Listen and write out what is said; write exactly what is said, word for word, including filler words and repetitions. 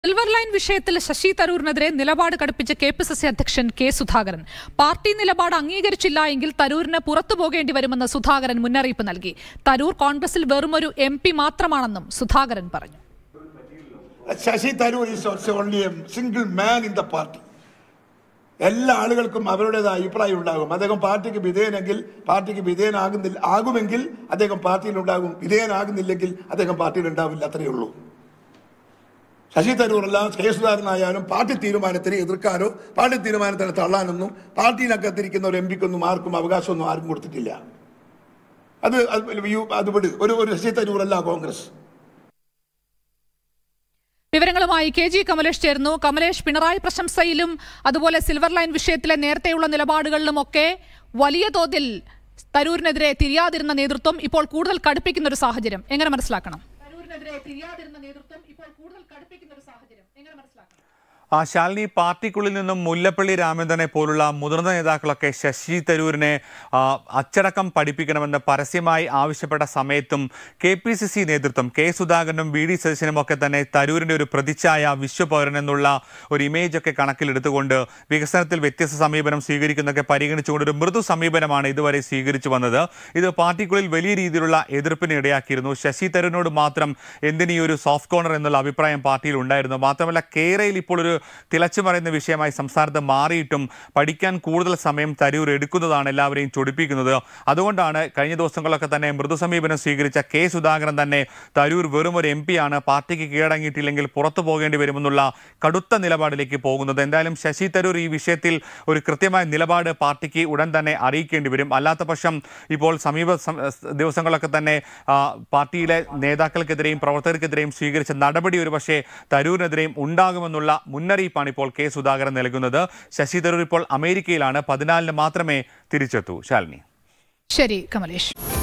Silver line വിഷയത്തിൽ ശശി തരൂരിനെതിരെ നിലപാട് കടുപ്പിച്ച കെ പി സി സി അധ്യക്ഷൻ കെ സുധാകരൻ പാർട്ടി നിലപാട് അംഗീകരിച്ചില്ല എങ്കിൽ തരൂരിന് പുറത്തു പോകേണ്ടി വരുമെന്ന് സുധാകരൻ മുന്നറിയിപ്പ് നൽകി. തരൂർ കോൺഗ്രസിൽ വെറുമൊരു എം പി മാത്രമാണെന്നും സുധാകരൻ പറഞ്ഞു. Shashi Tharoor is also only a single man in the party. എല്ലാ ആളുകൾക്കും അവരുടേതായ അഭിപ്രായം ഉണ്ടാകും. അദ്ദേഹം പാർട്ടിക്ക് വിധേയനെങ്കിൽ പാർട്ടിക്ക് വിധേയനാകുന്നില്ല ആകുമെങ്കിൽ അദ്ദേഹം പാർട്ടിയിൽ ഉണ്ടാകും, വിധേയനാകുന്നില്ലെങ്കിൽ അദ്ദേഹം പാർട്ടിയിൽ ഉണ്ടാവില്ല. അത്രയേ ഉള്ളൂ. ശശി തരൂറല്ല കെ സുധാകരനായാലും പാർട്ടി തീരുമാനത്തിന് എതിർക്കാനോ പാർട്ടി തീരുമാനത്തിന് തള്ളാനൊന്നും പാർട്ടിയിലകത്തിരിക്കുന്ന ഒരു എം പിക്കൊന്നും ആർക്കും അവകാശമൊന്നും ആർക്കും കൊടുത്തിട്ടില്ല. അത് അത് വിട് ഒരു ഒരു ശശി തരൂറല്ല കോൺഗ്രസ്. വിവരങ്ങളുമായി കെ ജി കമലേഷ് ചേർന്നു. കമലേഷ്, പിണറായി പ്രശംസയിലും അതുപോലെ സിൽവർ ലൈൻ വിഷയത്തിലെ നേരത്തെയുള്ള നിലപാടുകളിലും ഒക്കെ വലിയ തോതിൽ തരൂരിനെതിരെ തിരിയാതിരുന്ന നേതൃത്വം ഇപ്പോൾ കൂടുതൽ കടുപ്പിക്കുന്ന ഒരു സാഹചര്യം എങ്ങനെ മനസ്സിലാക്കണം? തരൂരിനെതിരെ തിരിയാതിരുന്ന നേതൃത്വം ഇപ്പോൾ കൂടുതൽ കടുപ്പിക്കുന്ന ഒരു സാഹചര്യം എങ്ങനെ മനസ്സിലാക്കണം? ആ ശാലിനി, പാർട്ടിക്കുള്ളിൽ നിന്നും മുല്ലപ്പള്ളി രാമചന്ദ്രനെ പോലുള്ള മുതിർന്ന നേതാക്കളൊക്കെ ശശി തരൂരിനെ അച്ചടക്കം പഠിപ്പിക്കണമെന്ന് പരസ്യമായി ആവശ്യപ്പെട്ട സമയത്തും കെ പി സി സി നേതൃത്വം കെ സുധാകരനും വി ഡി സതീശനും ഒക്കെ തന്നെ തരൂരിൻ്റെ ഒരു പ്രതിച്ഛായ വിശ്വപൗരൻ എന്നുള്ള ഒരു ഇമേജൊക്കെ കണക്കിലെടുത്തുകൊണ്ട് വികസനത്തിൽ വ്യത്യസ്ത സമീപനം സ്വീകരിക്കുന്നതൊക്കെ പരിഗണിച്ചുകൊണ്ട് ഒരു മൃദു സമീപനമാണ് ഇതുവരെ സ്വീകരിച്ചു വന്നത്. ഇത് പാർട്ടിക്കുള്ളിൽ വലിയ രീതിയിലുള്ള എതിർപ്പിന് ഇടയാക്കിയിരുന്നു. ശശി തരൂരിനോട് മാത്രം എന്തിനീ ഒരു സോഫ്റ്റ് കോർണർ എന്നുള്ള അഭിപ്രായം പാർട്ടിയിൽ ഉണ്ടായിരുന്നു. മാത്രമല്ല കേരളയിൽ ഇപ്പോൾ ഒരു തിളച്ചു പറയുന്ന വിഷയമായി സംസ്ഥാനത്ത് മാറിയിട്ടും പഠിക്കാൻ കൂടുതൽ സമയം തരൂർ എടുക്കുന്നതാണ് എല്ലാവരെയും ചൊടിപ്പിക്കുന്നത്. അതുകൊണ്ടാണ് കഴിഞ്ഞ ദിവസങ്ങളൊക്കെ തന്നെ മൃദു സമീപനം സ്വീകരിച്ച കെ സുധാകരൻ തന്നെ തരൂർ വെറും ഒരു എം പി ആണ്, പാർട്ടിക്ക് കീഴടങ്ങിയിട്ടില്ലെങ്കിൽ പുറത്തു പോകേണ്ടി വരുമെന്നുള്ള കടുത്ത നിലപാടിലേക്ക് പോകുന്നത്. എന്തായാലും ശശി തരൂർ ഈ വിഷയത്തിൽ ഒരു കൃത്യമായ നിലപാട് പാർട്ടിക്ക് ഉടൻ തന്നെ അറിയിക്കേണ്ടി വരും. അല്ലാത്ത പക്ഷം ഇപ്പോൾ സമീപ ദിവസങ്ങളൊക്കെ തന്നെ പാർട്ടിയിലെ നേതാക്കൾക്കെതിരെയും പ്രവർത്തകർക്കെതിരെയും സ്വീകരിച്ച നടപടി ഒരു പക്ഷേ തരൂരിനെതിരെയും ഉണ്ടാകുമെന്നുള്ള മുന്നറിയിപ്പാണ് ഇപ്പോൾ കെ സുധാകരൻ നൽകുന്നത്. ശശി തരൂർ ഇപ്പോൾ അമേരിക്കയിലാണ്. പതിനാലിന് മാത്രമേ തിരിച്ചെത്തൂ. ശാലിനി. ശരി കമലേഷ്.